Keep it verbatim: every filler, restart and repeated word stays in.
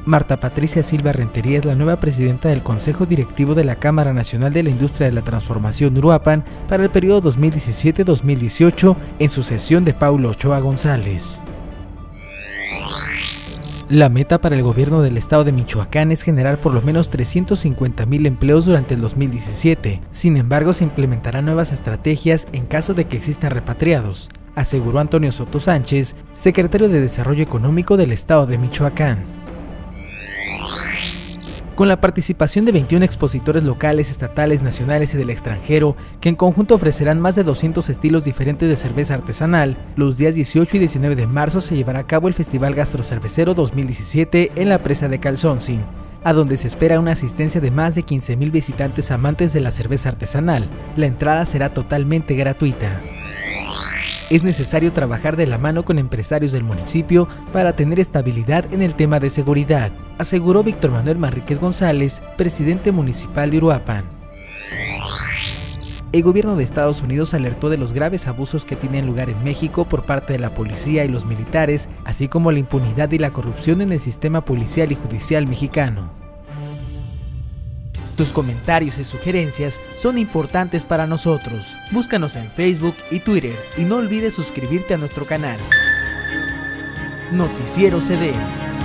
Marta Patricia Silva Rentería es la nueva presidenta del Consejo Directivo de la Cámara Nacional de la Industria de la Transformación Uruapan para el periodo dos mil diecisiete a dos mil dieciocho, en sucesión de Paulo Ochoa González. La meta para el gobierno del estado de Michoacán es generar por lo menos trescientos cincuenta mil empleos durante el dos mil diecisiete. Sin embargo, se implementarán nuevas estrategias en caso de que existan repatriados, aseguró Antonio Soto Sánchez, secretario de Desarrollo Económico del estado de Michoacán. Con la participación de veintiún expositores locales, estatales, nacionales y del extranjero, que en conjunto ofrecerán más de doscientos estilos diferentes de cerveza artesanal, los días dieciocho y diecinueve de marzo se llevará a cabo el Festival Gastrocervecero dos mil diecisiete en la presa de Calzoncin, a donde se espera una asistencia de más de quince mil visitantes amantes de la cerveza artesanal. La entrada será totalmente gratuita. Es necesario trabajar de la mano con empresarios del municipio para tener estabilidad en el tema de seguridad, aseguró Víctor Manuel Manríquez González, presidente municipal de Uruapan. El gobierno de Estados Unidos alertó de los graves abusos que tienen lugar en México por parte de la policía y los militares, así como la impunidad y la corrupción en el sistema policial y judicial mexicano. Tus comentarios y sugerencias son importantes para nosotros. Búscanos en Facebook y Twitter y no olvides suscribirte a nuestro canal. Noticiero C D.